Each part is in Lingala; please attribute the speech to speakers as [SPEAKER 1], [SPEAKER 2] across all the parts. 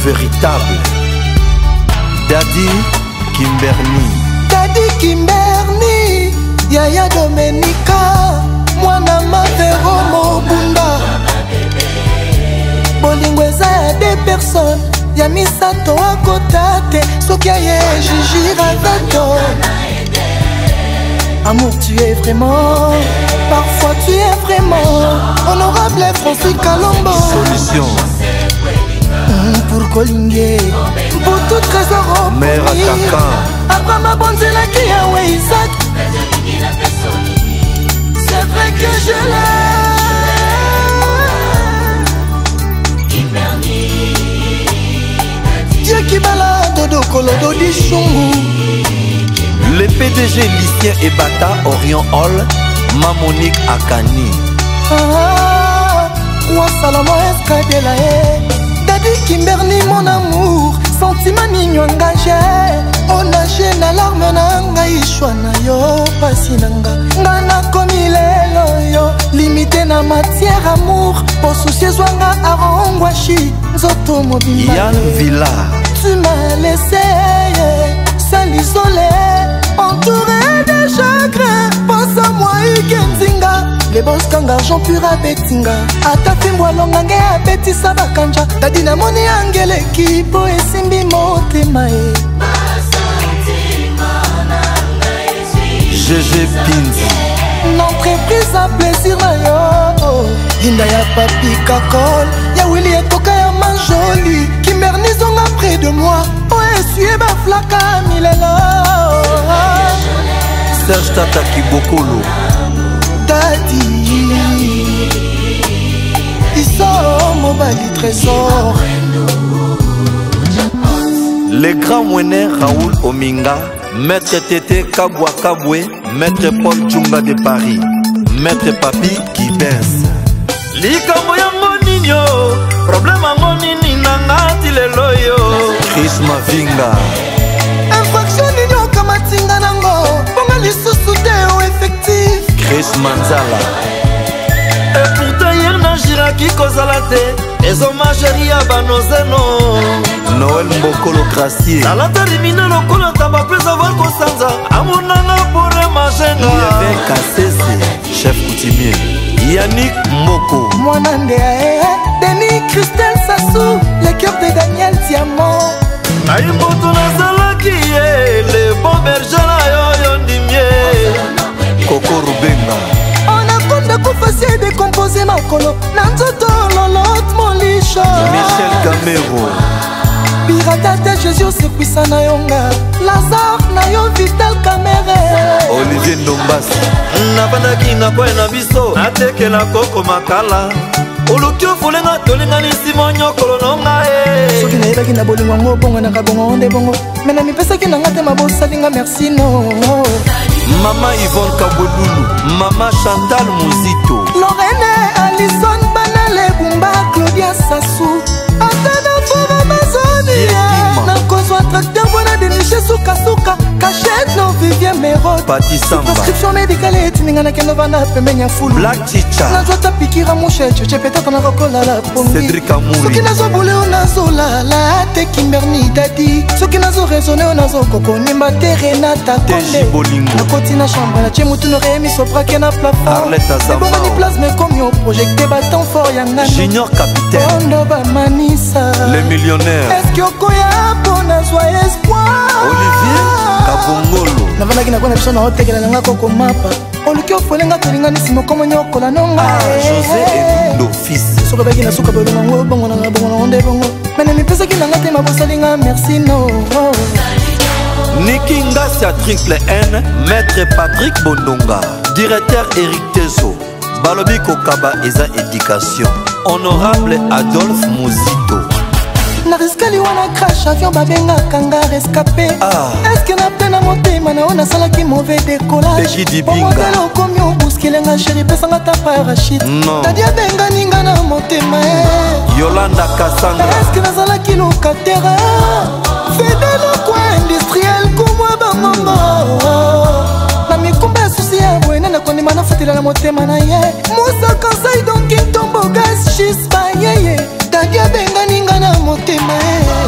[SPEAKER 1] véritable. Daddy Kimberly.
[SPEAKER 2] Daddy Kimberly, Yaya Domenica, Mwana Mavero Mobunda. Bolingo eza ya deux personnes, ya misato akotate, soki aye Gigi Ravato. Amour, tu es vraiment, parfois tu es vraiment honorable Francis Kalombo.
[SPEAKER 1] Solution
[SPEAKER 2] pour Kolingue, pour tout trésor.
[SPEAKER 1] Mère à Kaka.
[SPEAKER 2] Abraham Bonzelaki, Yahweh Isaac. C'est vrai que je l'aime. Dieu qui balade Dodo Kolodo Dichongu.
[SPEAKER 1] Le PDG Lucien Ebata Orion Hall, Mamonique Akani.
[SPEAKER 2] Roi Salomon Escadela. Daddy Kimberly mon amour, sentiment mignon engagé. On nage na larme nanga ishwa na yo pasi nanga. Ngana komi lelo yo, limité na matière amour. Pour soucier zwanga arongwashi, nzoto mobimba.
[SPEAKER 1] Yann Villa.
[SPEAKER 2] Tu m'as laissé seul isolé, entouré de chagrin. Pense à moi Ikenzinga. Les boss kanga argent pur à betinga. Ata fimbo alongange a betisa bakanja. Dadi na moni angele kipo esimbi motema e.
[SPEAKER 1] GG Pinzi.
[SPEAKER 2] L'entreprise à plaisir na yo. Linda ya papi kakol. Ya Willy etoka ya manjoli. Kimberly zonga près de moi. Oh essuie ba flaka milelo.
[SPEAKER 1] Serge Tata Kibokolo.
[SPEAKER 2] Daddy, ils sont mobile trésor.
[SPEAKER 1] Les grands moyens Raoul Ominga, Maître Tété Kabwa Kabwe, Maître Paul Chunga de Paris, Maître Papi qui baisse. Likambo yango ninyo, problème yango nini nangati lelo yo. Chris Mavinga.
[SPEAKER 2] Infraction ninyo kamatinga nango, ponga lisusu deo effectif.
[SPEAKER 1] Chris Manzala.
[SPEAKER 3] Et pourtant hier na jiraki kozala te, les hommages ria banozeno.
[SPEAKER 1] Noël Mbokolo Gracier.
[SPEAKER 3] Salata limina lokola taba plus avoir kosanza. Amunanga pore majenga.
[SPEAKER 1] Yves Kassese, chef coutumier. Yannick Moko.
[SPEAKER 2] Mwanande Denis Christelle Sassou, le cœur de Daniel Diamant.
[SPEAKER 3] Aïmboto nazalaki le bon berger na yo yondimie.
[SPEAKER 1] Coco Rubenga.
[SPEAKER 2] On a compte de couper décomposer ma colo. Nanzoto lolot molisha.
[SPEAKER 1] Michel Gamero.
[SPEAKER 2] Pirata Jésus c'est puissant na yonga. Lazare na yo Vital Camere.
[SPEAKER 1] Olivier Ndombasi.
[SPEAKER 3] Nabandaki na kwe na biso nateke na koko makala. Olukio fulenga tolinga ni simo nyokolo nonga e.
[SPEAKER 2] Soki na yebaki na bolingo ngo bongo na kabongo onde bongo. Mena mi pesa ki nanga te mabosa linga merci no.
[SPEAKER 1] Mama Yvonne Kabolulu, Mama Chantal Muzito.
[SPEAKER 2] Lorraine Alison Banale Bumba Claudia Sassou. Atana Fora Mazonia. Na kozwa tracteur bona déniché souka souka. Cachette no Vivien Mero.
[SPEAKER 1] Pati Samba.
[SPEAKER 2] Prescription médicale et tininga na keno vana pemenya fulu.
[SPEAKER 1] Black Chicha.
[SPEAKER 2] Na jota pikira mouche cheche peut-être na rokola la pongi.
[SPEAKER 1] Cédric Amouri.
[SPEAKER 2] Soki nazo boule o nazo la te Kimberly Daddy. Soki nazo raisonner o nazo koko nimba te Renata
[SPEAKER 1] Teji Bolingo.
[SPEAKER 2] Nakoti na chambre na chemutu no remi soprake na plafond.
[SPEAKER 1] Arlette Azamba.
[SPEAKER 2] Bon ni plasme comme yo projecté battant fort yangana.
[SPEAKER 1] Junior Capitaine.
[SPEAKER 2] Ondo ba manisa.
[SPEAKER 1] Les millionnaires.
[SPEAKER 2] Est-ce que okoya bona joie espoir.
[SPEAKER 1] Olivier Kabongolo.
[SPEAKER 2] Navanaki na kona biso na hotekela nanga koko mapa. Oluki ofolenga tolinga ni simo komo nyokola nonga.
[SPEAKER 1] José Edundo fils.
[SPEAKER 2] Soka baki na suka belo nango bongo na bongo na onde bongo. Mene mi pesa ki nanga te mabosalinga merci no.
[SPEAKER 1] Niki Ngasia Triple N, Maître Patrick Bondonga, Directeur Eric Tezo, Balobi Kokaba Eza Éducation, Honorable Adolphe Muzito.
[SPEAKER 2] Na riskali wana crash avion babenga kanga rescapé. Est-ce que na pena motema na ona salaki mauvais décollage. Bomodelo komi obuskilenga chéri pesanga ta parachute. Tadia benga ninga na motema.
[SPEAKER 1] Yolanda Kassanga.
[SPEAKER 2] Est-ce que nazalaki locataire. Fedelo kwa industriel kumwa bangongo. Na mikumba ya susi ya bwene na kondima na fatila na motema na ye. Musa Kansai donki tombo gas chispa yeye. Tadia benga ninga na motema.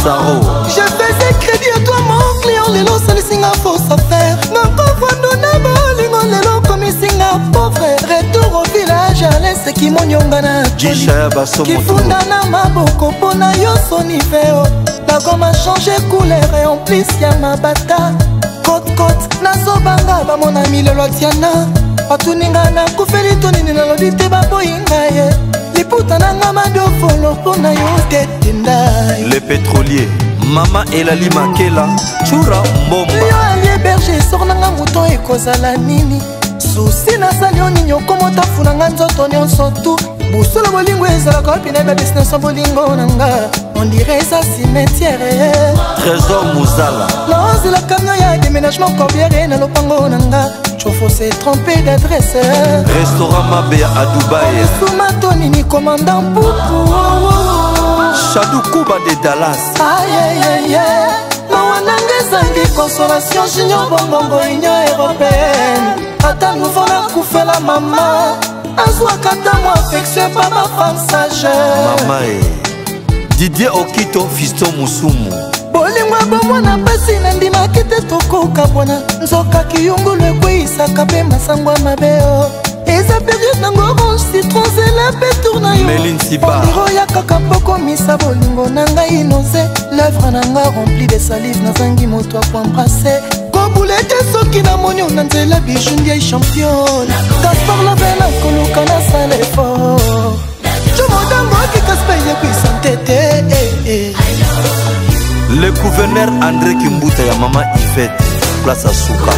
[SPEAKER 1] Saro.
[SPEAKER 2] Je faisais crédit à toi mon client, lelo salisinga fausse affaire. Nakofandona bolingo lelo komisinga pauvre. Retour au village, laisse qui monyonga na Kifunda na maboko pona yo sonifeo. La gomme a changé couleur et en plus y'a ma bata. Côte nazobanga ba mon ami lelo tiana. Patuninga na kufeli tonini na lobite baboyinga ye. Liputa nanga madofolo pona yo tetindai.
[SPEAKER 1] Les pétroliers Mama Elali Makela Chura Mbomba
[SPEAKER 2] Yo alie berger sornanga mouton ekozala nini. Susi na salio ninyo komo tafunanga nzoto nyonso tu. Busolo bolingo ezalaka opina ba business bolingo nanga. On dirait ça cimetière.
[SPEAKER 1] Trésor Mouzala
[SPEAKER 2] Lanze la camion ya déménagement corbière na lopango nanga. Chauffeur s'est trompé d'adresse.
[SPEAKER 1] Restaurant Mabea à Dubaï
[SPEAKER 2] Soumatoni ni commandant Poupou.
[SPEAKER 1] Chadou Kuba de Dallas.
[SPEAKER 2] Aïe aïe aïe. Mawananga zangi consolation junior bongo union européenne. Ata nouveau na koufela maman. Azwa kata mo affection par ma femme sage.
[SPEAKER 1] Mama Didier Okito Fiston Musumu.
[SPEAKER 2] Bolingwa bomo na pasi na ndima kite tokoka bona. Nzoka kiyungulu ekweisaka pe masangwa mabeo. Eza période nango orange citron zela pe tourna yo.
[SPEAKER 1] Méline Siba
[SPEAKER 2] Ondiro ya kaka poko misa bolingo nanga inose. L'œuvre nanga remplie de salive nazangi moto a embrasser. Koboulete soki na monyo na nzela bijoundi ya championne. Gaspard Lavena koluka na sale fort. Chomodango ki Gaspard yekuisa ntete.
[SPEAKER 1] Le gouverneur André Kimbuta ya Mama Yvette Place à Souka.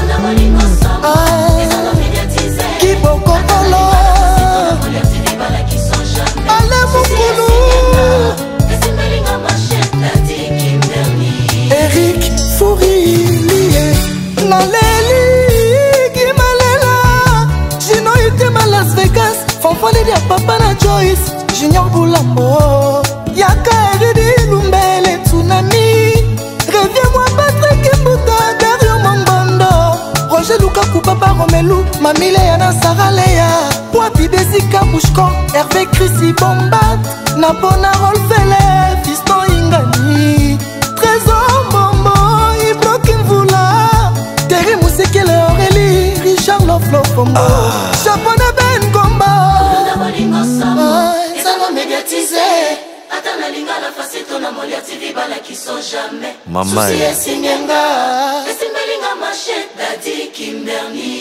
[SPEAKER 2] Kiboko Polo Ale Mukulu Eric Fouri lié Naleli Gimalela Gino Itema Las Vegas Fanfale dia papa na Joyce Junior Boulambo Yaka Eridi Lumbele Tsunami Reviens-moi Patrick Mbuta Dario Mangondo Roger Lukaku Papa Romelu Mamile Yana Saralea Wapi Besika Bouchko Hervé Chrissy Bombat Napona Rolfele Fiston Ingani Trésor Bombo Iblo Kimvula Terry Mousekele Aurélie Richard Loflo Bombo Chapona Ben Gomba
[SPEAKER 4] Salon médiatisé Atana linga la facette na Molia TV bala qui sont jamais
[SPEAKER 1] Mama
[SPEAKER 4] Souci et Singenga Esimelinga machette Daddy Kimberly